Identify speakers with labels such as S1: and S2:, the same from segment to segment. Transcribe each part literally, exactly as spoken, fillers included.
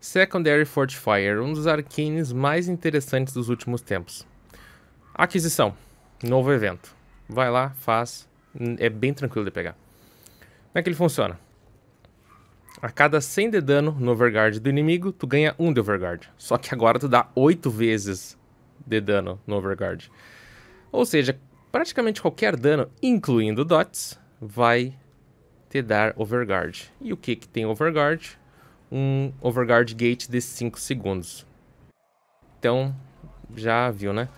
S1: Secondary Fortifier, um dos arcanes mais interessantes dos últimos tempos. Aquisição, novo evento. Vai lá, faz, é bem tranquilo de pegar. Como é que ele funciona? A cada cem de dano no overguard do inimigo, tu ganha um de overguard. Só que agora tu dá oito vezes de dano no overguard. Ou seja, praticamente qualquer dano, incluindo dots, vai te dar overguard. E o que que tem overguard? Um overguard gate de cinco segundos. Então, já viu, né?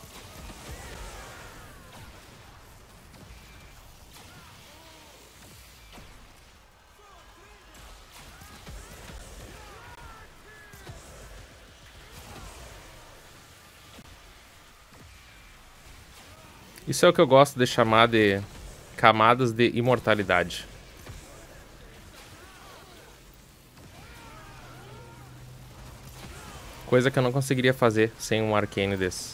S1: Isso é o que eu gosto de chamar de camadas de imortalidade. Coisa que eu não conseguiria fazer sem um arcane desse.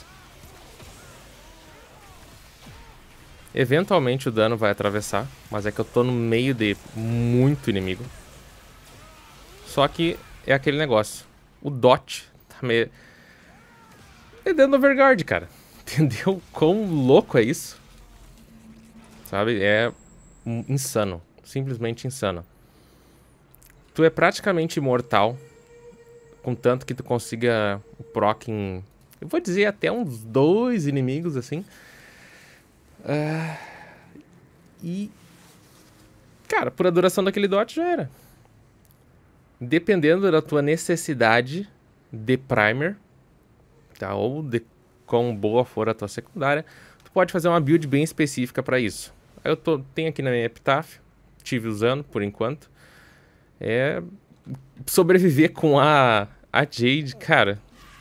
S1: Eventualmente o dano vai atravessar, mas é que eu tô no meio de muito inimigo. Só que é aquele negócio. O dot tá meio... é dentro do overguard, cara. Entendeu quão louco é isso? Sabe? É insano. Simplesmente insano. Tu é praticamente imortal, contanto que tu consiga o proc em... eu vou dizer até uns dois inimigos, assim. Uh... E... cara, por a duração daquele dot já era. Dependendo da tua necessidade de primer, tá? Ou de quão boa for a tua secundária, tu pode fazer uma build bem específica para isso. Eu tô, tenho aqui na minha Epitaph, tive usando por enquanto. É sobreviver com a, a Jade, cara,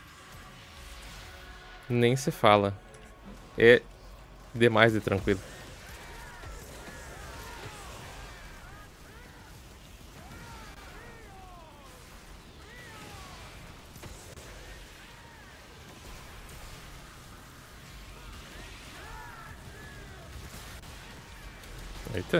S1: nem se fala. É demais de tranquilo. Eita.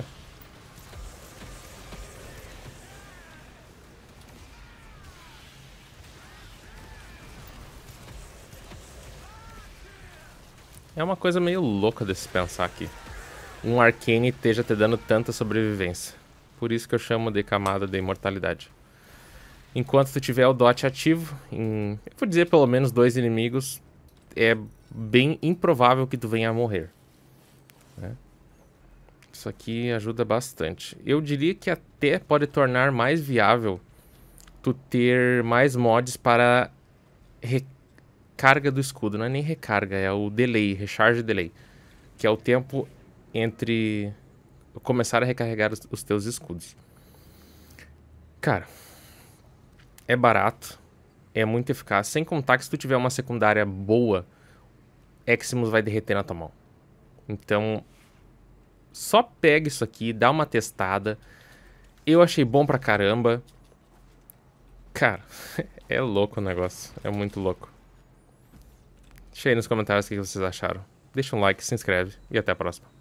S1: É uma coisa meio louca de se pensar aqui. Um arcane esteja te dando tanta sobrevivência. Por isso que eu chamo de camada de imortalidade. Enquanto tu tiver o dot ativo, em, eu vou dizer pelo menos dois inimigos, é bem improvável que tu venha a morrer. Né? Isso aqui ajuda bastante. Eu diria que até pode tornar mais viável tu ter mais mods para recarga do escudo. Não é nem recarga, é o delay, recharge delay. Que é o tempo entre começar a recarregar os, os teus escudos. Cara, é barato, é muito eficaz. Sem contar que se tu tiver uma secundária boa, Eximus vai derreter na tua mão. Então, só pega isso aqui, dá uma testada. Eu achei bom pra caramba. Cara, é louco o negócio. É muito louco. Deixa aí nos comentários o que vocês acharam. Deixa um like, se inscreve e até a próxima.